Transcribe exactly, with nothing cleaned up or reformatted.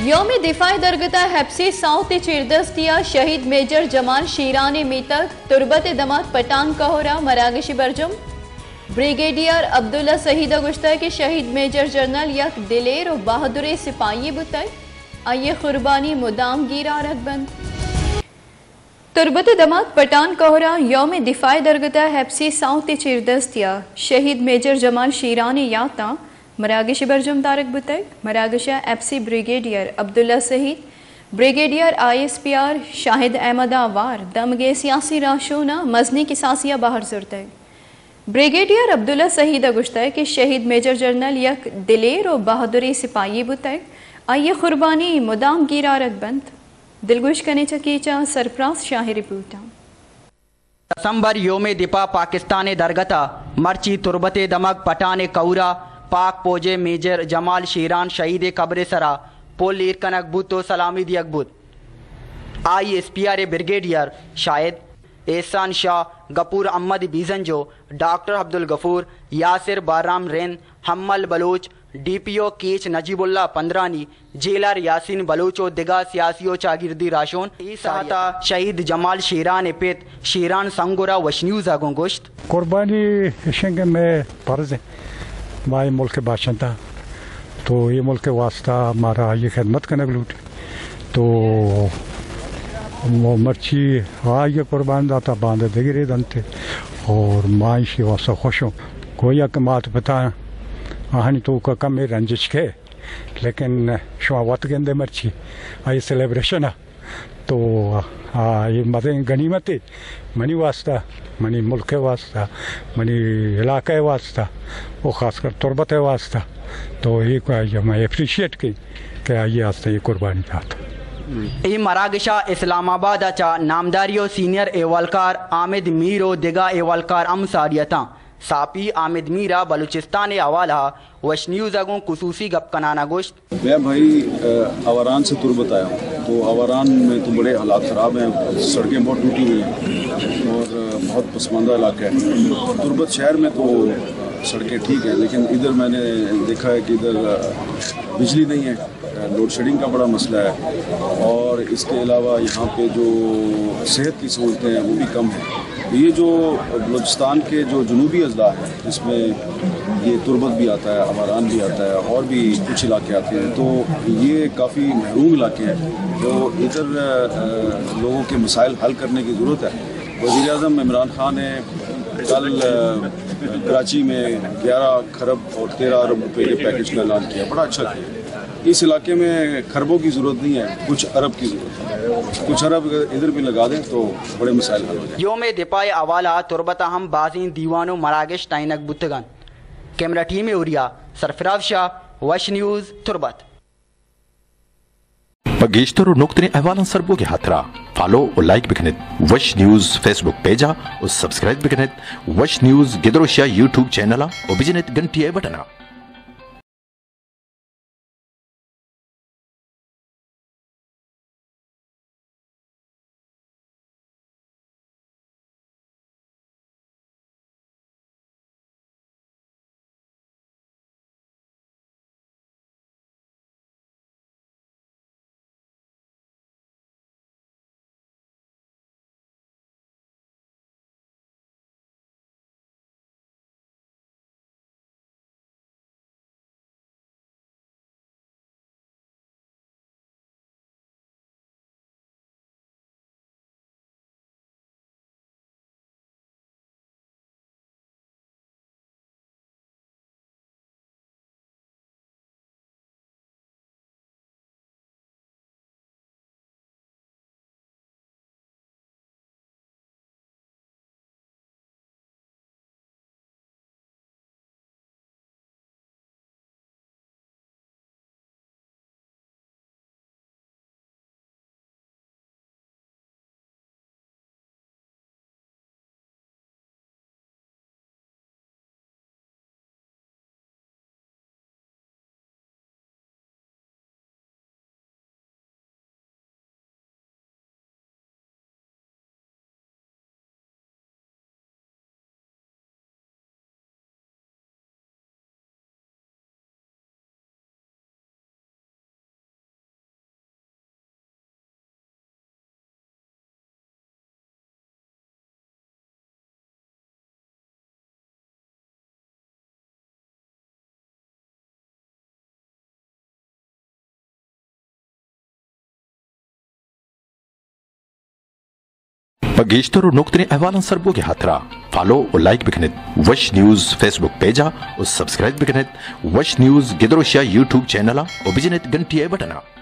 योम दिफा दरगता हैप्सी साउथ चिरदस्तिया शहीद मेजर जमाल शीरानी मीतक तुरबत दमात पठान कहोरा मरागशी बरजम ब्रिगेडियर अब्दुल्ला सहीद गुश्ता के शहीद मेजर जनरल यक दिलेर और बहादुर सिपाही बुतई आइए कुर्बानी मुदाम गिरा रखबंद तुरबत दमात पठान कहोरा योम दिफा दरगता हैप्सी साउथ चिरदस्तिया शहीद मेजर जमाल शीरानी याता मरागश बरजम तारक बुतक मरागशा एफसी ब्रिगेडियर अब्दुल्ला सहीद brigadier I S P R Shahid Ahmed आवार दमगे सियासी राशोना मजनी किसासिया बाहर जुरतक ब्रिगेडियर अब्दुल्ला सहीद अगुश्ता के शहीद मेजर जनरल यक दिलेर और बहादुरी सिपाही बुतक आइए कुर्बानी मुदाम गिरा रखबंद दिलगुश कने चकीचा सरफराज शाही रिपोर्टा दिसंबर योम दिपा पाकिस्तान दरगता मर्ची तुरबते दमक पठान कौरा पाक पोजे मेजर जमाल शीरान शहीद कब्र सरा पोल कनक बुतो सलामी दियकबुत आई एस पी आर ए ब्रिगेडियर शायद एहसान शाह गफूर अहमद बीजंजो डॉक्टर अब्दुल गफूर यासिर बाराम रेन हम्मल Baloch D P O Kech Najibullah Pandrani jailer Yasin बलोचो दिगा सियासियो चागिरदी राशोन सहाता शहीद जमाल शीरान पेत शीरान संगोरा वश न्यूज़ आगों गोश्त कुर्बानी शेंगे में फर्ज है माए मुल्क के बाशिंदा तो ये मुल्क के वास्ता हमारा ये खिदमत करने लूट तो वो मर्ची आ ये कुर्बान दाता बांधे दिगरे दंते और माइशी वास्ता खुश हूँ कोई अक मात पता आहनी तो का कम रंजिश के लेकिन शुआ वत गेंदे मर्ची आई सेलिब्रेशन है तो आ ये मत गनीमत है मनी वास्ता मनी मुल्क के वास्ता मनी इलाके वास्ता वो खासकर तुरबत वास्ता तो ये मैं अप्रिशिएट की कि ये वास्ता ये कुर्बानी जाता ई मरागशा इस्लामाबाद अचा नामदारियो सीनियर एवालकार आमिद मीरो दिगा एवालकार अम सारियता सापी आमिद मीरा बलूचिस्तान हवाला वश न्यूज़ अगों खुसूसी गप कनाना गोश्त मैं भाई अवारान से तुरबत आया हूँ तो अवारान में तो बड़े हालात ख़राब हैं सड़कें बहुत टूटी हुई हैं और बहुत पसमानदा इलाका है तुरबत शहर में तो सड़कें ठीक हैं लेकिन इधर मैंने देखा है कि इधर बिजली नहीं है लोड शेडिंग का बड़ा मसला है और इसके अलावा यहाँ पे जो सेहत की सहूलतें हैं वो भी कम है ये जो बलूचिस्तान के जो जनूबी अजला हैं जिसमें ये तुरबत भी आता है अवारान भी आता है और भी कुछ इलाके आते हैं तो ये काफ़ी महरूम इलाके हैं तो इधर लोगों के मसाइल हल करने की ज़रूरत है। वज़ीर आज़म इमरान खान ने कल कराची में ग्यारह खरब और तेरह अरब रुपये के पैकेज का ऐलान किया, बड़ा अच्छा किया। इस इलाके में खरबों की ज़रूरत नहीं है, कुछ अरब की ज़रूरत है, कुछ अरब इधर भी लगा दें तो बड़े मसाइल हल हो जाए। योम दिपाए अवाला तुरबत हम बाजी दीवानो मरागश टाइनक बुतगन कैमरा टीम उरिया सरफराज शाह वश न्यूज़ तुरबत पगेश्तर और नुक्तने अहवालन सरबो के हाथरा फॉलो और लाइक बिकनेत वश न्यूज़ फेसबुक पेजा और सब्सक्राइब बिकनेत वश न्यूज़ गिदरोशिया यूट्यूब चैनल और बिजनेत घंटी बटना। Pagishtar nuktini ahwalan sarboge hatra. Follow और like बिकनेत वश न्यूज़ फेसबुक पेजा और सब्सक्राइब बिकनेत वश न्यूज़ गिदरोशिया यूट्यूब चैनल और बिजनेत घंटी बटना.